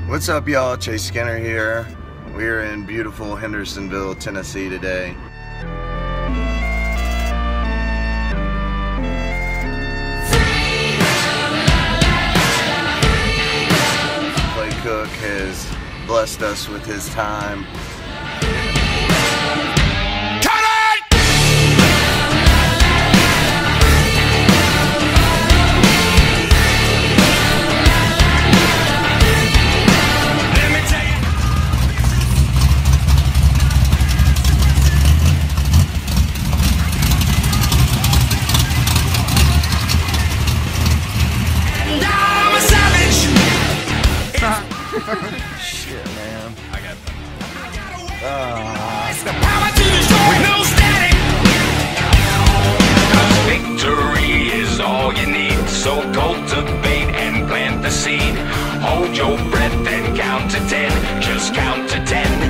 What's up, y'all? Chase Skinner here. We're in beautiful Hendersonville, Tennessee today. Clay Cook has blessed us with his time. Shit, man. I got that. It's the power to destroy, no static. 'Cause victory is all you need. So cultivate and plant the seed. Hold your breath and count to 10. Just count to 10.